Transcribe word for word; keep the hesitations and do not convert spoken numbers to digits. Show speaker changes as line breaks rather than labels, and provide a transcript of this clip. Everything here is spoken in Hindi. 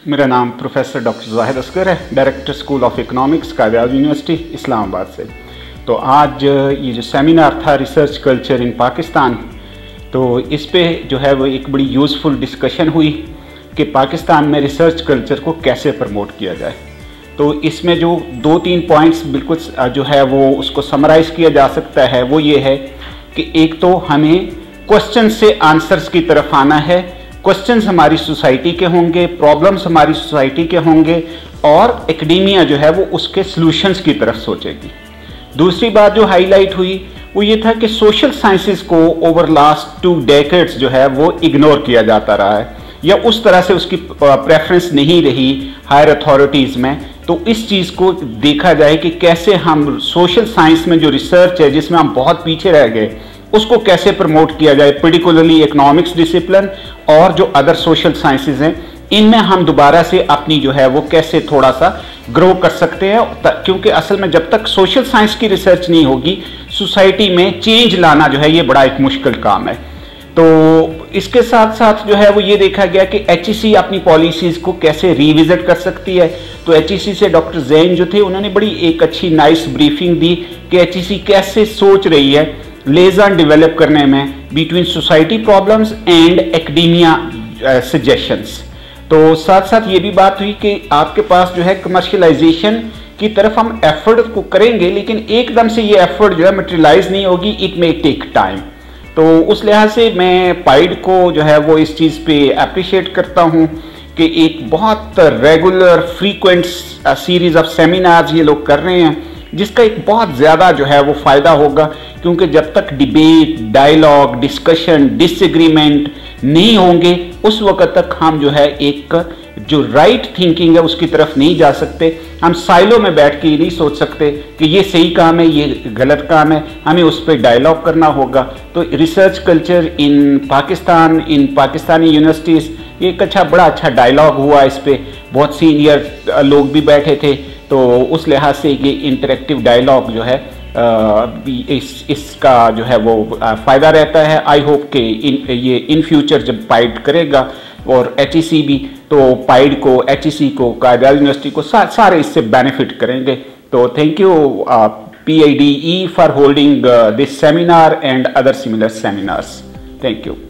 मेरा नाम प्रोफेसर डॉक्टर जाहिद असगर है, director school of economics Quaid-e-Azam university Islamabad से। तो आज ये जो सेमिनार था रिसर्च कल्चर इन पाकिस्तान, तो इस पे जो है वो एक बड़ी यूज़फुल डिस्कशन हुई कि पाकिस्तान में रिसर्च कल्चर को कैसे प्रमोट किया जाए। तो इसमें जो दो तीन पॉइंट्स बिल्कुल जो है वो उसको समराइज़ किया जा सकता है, वो ये है कि एक तो हमें क्वेश्चन से आंसर्स की तरफ आना है। क्वेश्चंस हमारी सोसाइटी के होंगे, प्रॉब्लम्स हमारी सोसाइटी के होंगे और एकेडेमिया जो है वो उसके सॉल्यूशंस की तरफ सोचेगी। दूसरी बात जो हाईलाइट हुई वो ये था कि सोशल साइंसेस को ओवर लास्ट टू डेकेड्स जो है वो इग्नोर किया जाता रहा है या उस तरह से उसकी प्रेफरेंस नहीं रही हायर अथॉरिटीज़ में। तो इस चीज़ को देखा जाए कि कैसे हम सोशल साइंस में जो रिसर्च है जिसमें हम बहुत पीछे रह गए उसको कैसे प्रमोट किया जाए, पर्टिकुलरली इकोनॉमिक्स डिसिप्लिन और जो अदर सोशल साइंसेज हैं इनमें हम दोबारा से अपनी जो है वो कैसे थोड़ा सा ग्रो कर सकते हैं। क्योंकि असल में जब तक सोशल साइंस की रिसर्च नहीं होगी सोसाइटी में चेंज लाना जो है ये बड़ा एक मुश्किल काम है। तो इसके साथ साथ जो है वो ये देखा गया कि एच ई सी अपनी पॉलिसीज़ को कैसे रिविजिट कर सकती है। तो एच ई सी से डॉक्टर जैन जो थे उन्होंने बड़ी एक अच्छी नाइस ब्रीफिंग दी कि एच ई सी कैसे सोच रही है लेजन डेवलप करने में between society problems and academia suggestions. तो साथ साथ ये भी बात हुई कि आपके पास जो है कमर्शियलाइजेशन की तरफ हम एफर्ट को करेंगे लेकिन एकदम से ये एफर्ट जो है मटेरियलाइज नहीं होगी, इट मे टेक टाइम। तो उस लिहाज से मैं पाइड को जो है वो इस चीज़ पे अप्रिशिएट करता हूँ कि एक बहुत regular frequent series of seminars ये लोग कर रहे हैं जिसका एक बहुत ज़्यादा जो है वो फ़ायदा होगा। क्योंकि जब तक डिबेट, डायलॉग, डिस्कशन, डिसएग्रीमेंट नहीं होंगे उस वक्त तक हम जो है एक जो राइट थिंकिंग है उसकी तरफ नहीं जा सकते। हम साइलो में बैठ के ये नहीं सोच सकते कि ये सही काम है, ये गलत काम है, हमें उस पर डायलॉग करना होगा। तो research culture in Pakistan, in Pakistani universities, ये एक अच्छा बड़ा अच्छा डायलॉग हुआ। इस पर बहुत सीनियर लोग भी बैठे थे, तो उस लिहाज से ये इंटरेक्टिव डायलॉग जो है इस इसका जो है वो फ़ायदा रहता है। आई होप कि इन ये इन फ्यूचर जब पाइड करेगा और एच ई सी भी, तो पाइड को, एच ई सी को, कायद-ए-आज़म यूनिवर्सिटी को सा, सारे इससे बेनिफिट करेंगे। तो thank you P I D E for holding this seminar and other similar seminars. Thank you.